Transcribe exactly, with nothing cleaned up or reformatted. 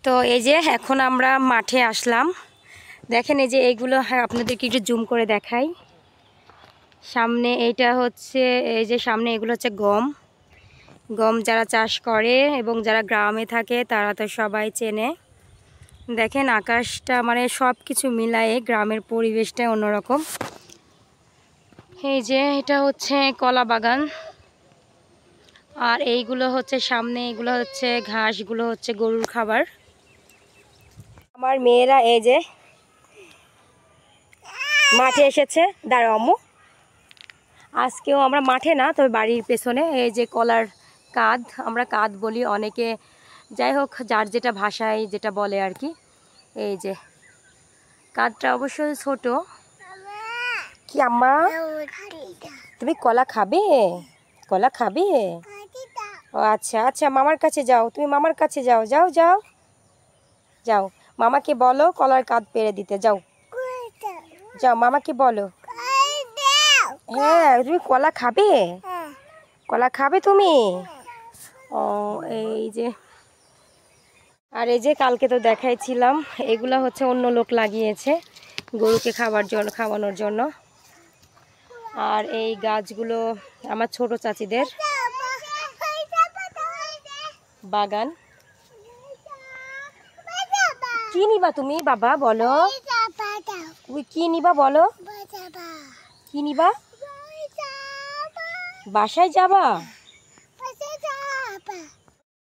তো এই যে এখন আমরা মাঠে আসলাম। দেখেন এই যে এইগুলো, হ্যাঁ আপনাদেরকে একটু জুম করে দেখাই। সামনে এইটা হচ্ছে, এই যে সামনে এগুলো হচ্ছে গম। গম যারা চাষ করে এবং যারা গ্রামে থাকে তারা তো সবাই চেনে। দেখেন আকাশটা, মানে সব কিছু মিলায়ে গ্রামের পরিবেশটা অন্যরকম। এই যে এটা হচ্ছে কলা বাগান, আর এইগুলো হচ্ছে সামনে, এগুলো হচ্ছে ঘাসগুলো হচ্ছে গরুর খাবার। আমার মেয়েরা এই যে মাঠে এসেছে। দাঁড়াও আম্মু, আজকেও আমরা মাঠে না, তবে বাড়ির পেছনে এই যে কলার কাঁধ, আমরা কাঁধ বলি অনেকে, যাই হোক যার যেটা ভাষায় যেটা বলে আর কি। এই যে কাঁধটা অবশ্য ছোট। কি আম্মা, তুমি কলা খাবে? কলা খাবে? ও আচ্ছা আচ্ছা, মামার কাছে যাও, তুমি মামার কাছে যাও, যাও যাও যাও, মামাকে বলো কলার কাঁধ পেরে দিতে। যাও যাও, মামাকে বলো। হ্যাঁ, তুমি কলা খাবে? কলা খাবে তুমি? ও এই যে, আর এই যে কালকে তো দেখাইছিলাম, এগুলা হচ্ছে অন্য লোক লাগিয়েছে গরুকে খাবার জন্য, খাওয়ানোর জন্য। আর এই গাছগুলো আমার ছোট চাচিদের বাগান। কি নিবা তুমি বাবা, বলো তুমি কি নিবা, বলো কি নিবা? বাসায় যাবা?